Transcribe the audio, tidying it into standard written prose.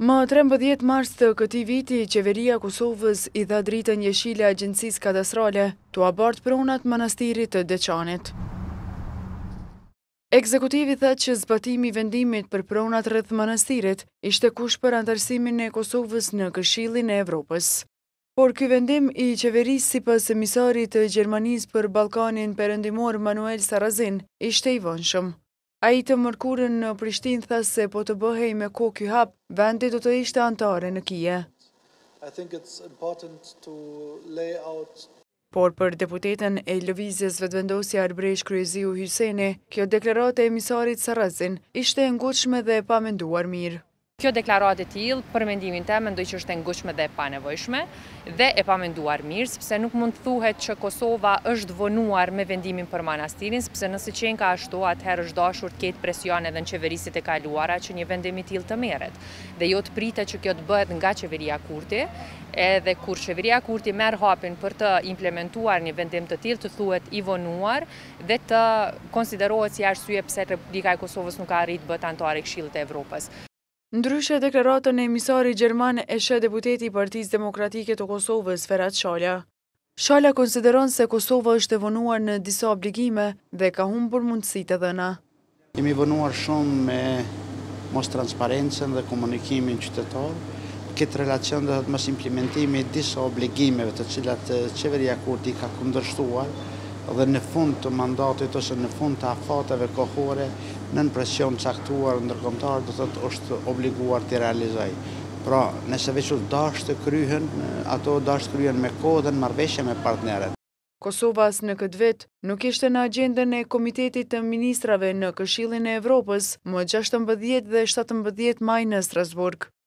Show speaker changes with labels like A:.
A: Më 13 mars të këtij viti, qeveria e Kosovës i dha dritën jeshile Agjencisë Kadastrale tu abart pronat manastirit të Deçanit. Ekzekutivi thëtë që zbatimi i vendimit për pronat rreth manastirit ishte kush për anëtarësimin e Kosovës në Këshillin e Evropës. Por ky vendim i qeverisë sipas emisarit të Gjermanisë për Ballkanin Perëndimor Manuel Sarrazin ishte i vonshëm. Ai të mërkurën në Prishtinë tha se po të bëhej me kohë ky hap, vendi do të ishte anëtare në kije. Por për deputetën e Lëvizjes Vetëvendosja Arbresh Kryeziu Hyseni, kjo deklaratë e emisarit Sarrazin ishte e ngutshme dhe e pamenduar mirë.
B: Kjo deklaratë e tillë, për mendimin tim, mendoj që është e ngutshme dhe e panevojshme dhe e pamenduar mirë, sepse nuk mund të thuhet që Kosova është vonuar me vendimin për manastirin, sepse nëse qenë ka ashtu, atëherë është dashur të ketë presion edhe në qeverisit e kaluara që një vendim i tillë të merret. Dhe jo të pritet që kjo të bëhet nga qeveria Kurti, edhe kur qeveria Kurti merr hapin për të implementuar një vendim të tillë, të thuhet i vonuar dhe të konsiderohet si arsye pse Republika e Kosovës nuk ka arritur të bëhet anëtare e Këshillit të Evropës.
A: Ndryshe deklaratën e emisarit gjerman e sheh deputeti i Partisë Demokratike të Kosovës, Ferhat Shala. Shala konsideron se Kosova është e vonuar në disa obligime dhe ka humbur mundësitë e dhëna.
C: Jemi vonuar shumë me mos transparencën dhe komunikimin qytetar. Këtë relacion do të mos implementimi i disa obligimeve të cilat qeveria Kurti ka kundërshtuar dhe në fund të mandatit ose në fund të afateve kohore nën presion caktuar ndërkombëtar do thotë është obliguar të realizojë. Pra, nëse veç dashur të kryhen, ato dashur kryen me kohë dhe në marrëveshje me partnerët.
A: Kosova as në këtë vit nuk ishte në agjendën e Komitetit të Ministrave në Këshillin e Evropës më 16 dhe 17 maj në Strasburg.